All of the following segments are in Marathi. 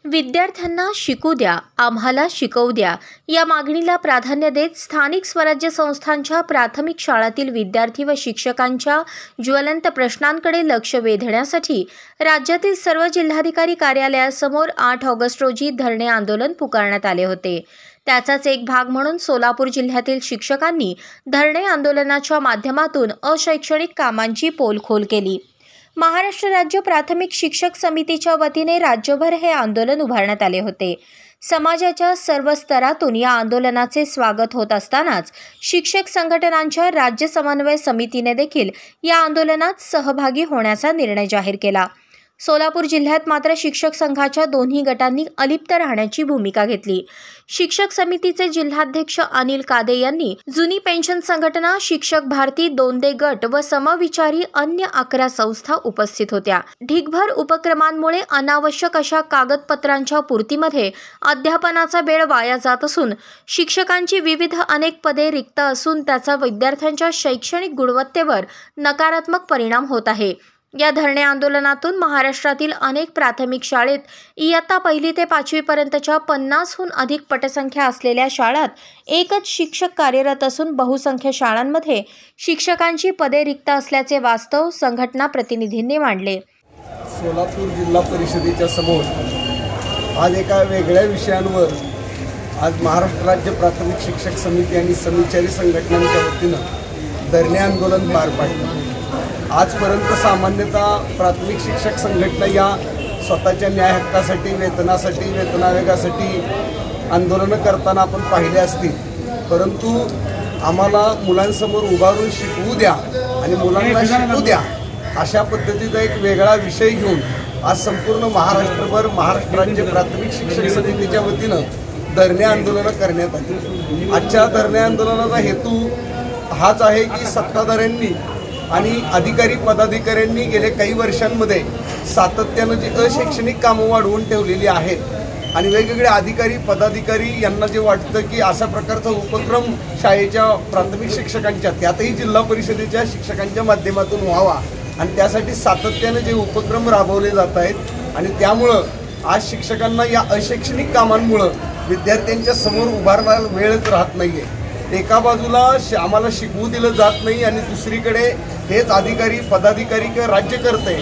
विद्यार्थ्यांना शिकू द्या, आम्हाला शिकवू द्या या मागणीला प्राधान्य देत स्थानिक स्वराज्य संस्थांच्या प्राथमिक शाळांतील विद्यार्थी व शिक्षकांच्या ज्वलंत प्रश्नांकडे लक्ष वेधण्यासाठी राज्यातील सर्व जिल्हाधिकारी कार्यालयासमोर 8 ऑगस्ट रोजी धरणे आंदोलन पुकारण्यात आले होते। त्याचाच एक भाग म्हणून सोलापूर जिल्ह्यातील शिक्षकांनी धरणे आंदोलनाच्या माध्यमातून अशैक्षणिक कामांची पोलखोल केली। महाराष्ट्र राज्य प्राथमिक शिक्षक समितीच्या वतीने राज्यभर हे आंदोलन उभारण्यात आले होते। समाजाच्या सर्व स्तरातून या आंदोलनाचे स्वागत होत असतानाच शिक्षक संघटनांच्या राज्य समन्वय समितीने देखील या आंदोलनात सहभागी होण्याचा निर्णय जाहीर केला। सोलापूर जिल्ह्यात मात्र शिक्षक संघाच्या दोन्ही गटांनी अलिप्त राहण्याची भूमिका घेतली। शिक्षक समितीचे जिल्हाध्यक्ष अनिल कादे यांनी जुनी पेन्शन संघटना, शिक्षक भारती, दोंदे गट व समविचारी अन्य 11 संस्था उपस्थित होत्या। ढिगभर उपक्रमांमुळे अनावश्यक अशा कागदपत्रांच्या पूर्तीमध्ये अध्यापनाचा वेळ वाया जात असून शिक्षकांची विविध अनेक पदे रिक्त असून त्याचा विद्यार्थ्यांच्या शैक्षणिक गुणवत्तेवर नकारात्मक परिणाम होत आहे। या धरणे आंदोलनातून महाराष्ट्रातील अनेक प्राथमिक शाळेत इयत्ता 1 ते 5वी पर्यंतच्या 50हून अधिक पटसंख्या असलेल्या शाळांत एकच शिक्षक कार्यरत असून बहुसंख्य शाळांमध्ये शिक्षकांची पदे रिक्त असल्याचे वास्तव संघटना प्रतिनिधींनी मांडले। सोलापूर जिल्हा परिषदेच्या समोर आज एका वेगळ्या विषयांवर आज महाराष्ट्र राज्य प्राथमिक शिक्षक समिती आणि समविचारी संघटनांच्या वतीनं धरणे आंदोलन पार पाडले। आजपर्यंत सामान्यतः प्राथमिक शिक्षक संघटना या स्वतःच्या न्याय हक्कासाठी, वेतनासाठी, वेतन आयोगासाठी आंदोलनं करताना आपण पाहिले असतील, परंतु आम्हाला मुलांसमोर उभारून शिकवू द्या आणि मुलांना शिकू द्या अशा पद्धतीचा एक वेगळा विषय घेऊन आज संपूर्ण महाराष्ट्रभर महाराष्ट्र राज्य प्राथमिक शिक्षक समितीच्या वतीनं धरणे आंदोलनं करण्यात आली। आजच्या धरणे आंदोलनाचा हेतू हाच आहे की सत्ताधाऱ्यांनी आणि अधिकारी पदाधिकाऱ्यांनी गेल्या काही वर्षांमध्ये सातत्यानं जी अशैक्षणिक कामं वाढवून ठेवलेली आहेत आणि वेगवेगळे अधिकारी पदाधिकारी यांना जे वाटतं की अशा प्रकारचा उपक्रम शाळेच्या प्राथमिक शिक्षकांच्या त्यातही जिल्हा परिषदेच्या शिक्षकांच्या माध्यमातून व्हावा आणि त्यासाठी सातत्यानं जे उपक्रम राबवले जात आहेत आणि त्यामुळं आज शिक्षकांना या अशैक्षणिक कामांमुळं विद्यार्थ्यांच्या समोर उभारण्याला वेळच राहत नाही आहे। एका बाजूला आम्हाला शिकवू दिलं जात नाही आणि दुसरीकडे हेच अधिकारी पदाधिकारी किंवा राज्यकर्ते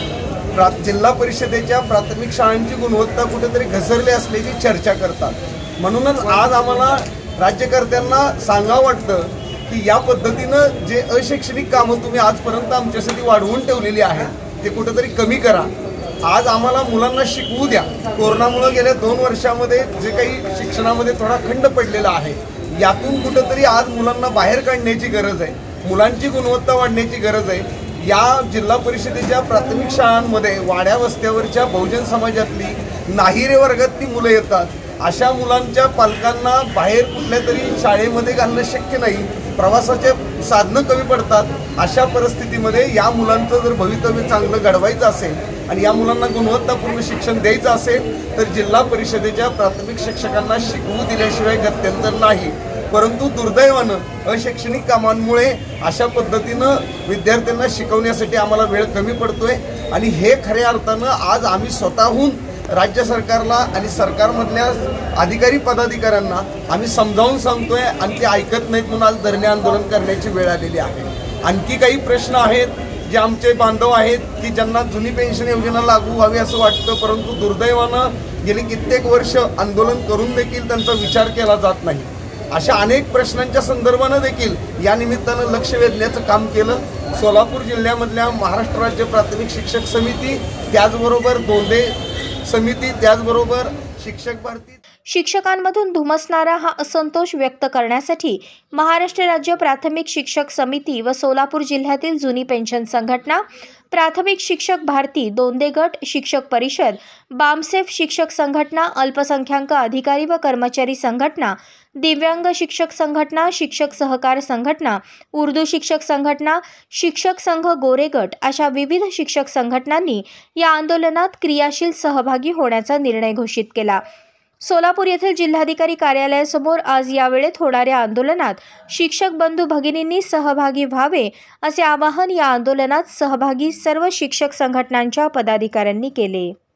जिल्हा परिषदेच्या प्राथमिक शाळांची गुणवत्ता कुठेतरी घसरली असल्याची चर्चा करतात। म्हणूनच आज आम्हाला राज्यकर्त्यांना सांगावं वाटतं की या पद्धतीनं जे अशैक्षणिक कामं तुम्ही आजपर्यंत आमच्यासाठी वाढवून ठेवलेली आहेत ते कुठेतरी कमी करा। आज आम्हाला मुलांना शिकवू द्या। कोरोनामुळे गेल्या 2 वर्षामध्ये जे काही शिक्षणामध्ये थोडा खंड पडलेला आहे यातून कुठेतरी आज मुलांना बाहेर काढण्याची गरज आहे, मुलांची गुणवत्ता वाढण्याची गरज आहे। या जिल्हा परिषदेच्या प्राथमिक शाळांमध्ये वाड्या वस्त्यावरच्या बहुजन समाजातली नाहिरे वर्गातली मुलं येतात। अशा मुलांच्या पालकांना बाहेर कुठल्या तरी शाळेमध्ये घालणं शक्य नाही, प्रवासाचे साधनं कमी पडतात। अशा परिस्थितीमध्ये या मुलांचं जर भवितव्य चांगलं घडवायचं असेल आणि या मुलांना गुणवत्तापूर्ण शिक्षण द्यायचं असेल तर जिल्हा परिषदेच्या प्राथमिक शिक्षकांना शिकवू दिल्याशिवाय गत्यंतर नाही। परंतु दुर्दैवानं अशैक्षणिक कामांमुळे अशा पद्धतीनं विद्यार्थ्यांना शिकवण्यासाठी आम्हाला वेळ कमी पडतोय आणि हे खऱ्या अर्थानं आज आम्ही स्वतःहून राज्य सरकारला आणि सरकारमधल्या अधिकारी पदाधिकाऱ्यांना आम्ही समजावून सांगतोय आणि ते ऐकत नाहीत म्हणून आज धरणे आंदोलन करण्याची वेळ आलेली आहे। आणखी काही प्रश्न आहेत जे आमचे बांधव आहेत की ज्यांना जुनी पेन्शन योजना लागू व्हावी असं वाटतं, परंतु दुर्दैवानं गेली कित्येक वर्ष आंदोलन करून देखील त्यांचा विचार केला जात नाही। अशा अनेक प्रश्नांच्या संदर्भानं देखील या निमित्तानं लक्ष वेधण्याचं काम केलं। सोलापूर जिल्ह्यामधल्या महाराष्ट्र राज्य प्राथमिक शिक्षक समिती, त्याचबरोबर दोंदे समिती, त्याचबरोबर शिक्षक भारती शिक्षकांमधून धुमसणारा हा असंतोष व्यक्त करण्यासाठी महाराष्ट्र राज्य प्राथमिक शिक्षक समिती व सोलापूर जिल्ह्यातील जुनी पेन्शन संघटना, प्राथमिक शिक्षक भारती, दोंदे गट, शिक्षक परिषद, बामसेफ शिक्षक संघटना, अल्पसंख्याक अधिकारी व कर्मचारी संघटना, दिव्यांग शिक्षक संघटना, शिक्षक सहकार संघटना, उर्दू शिक्षक संघटना, शिक्षक संघ गोरे गट अशा विविध शिक्षक संघटनांनी या आंदोलनात क्रियाशील सहभागी होण्याचा निर्णय घोषित केला। सोलापूर येथील जिल्हाधिकारी कार्यालयासमोर आज यावेळेत होणाऱ्या आंदोलनात शिक्षक बंधू भगिनींनी सहभागी व्हावे असे आवाहन या आंदोलनात सहभागी सर्व शिक्षक संघटनांच्या पदाधिकाऱ्यांनी केले।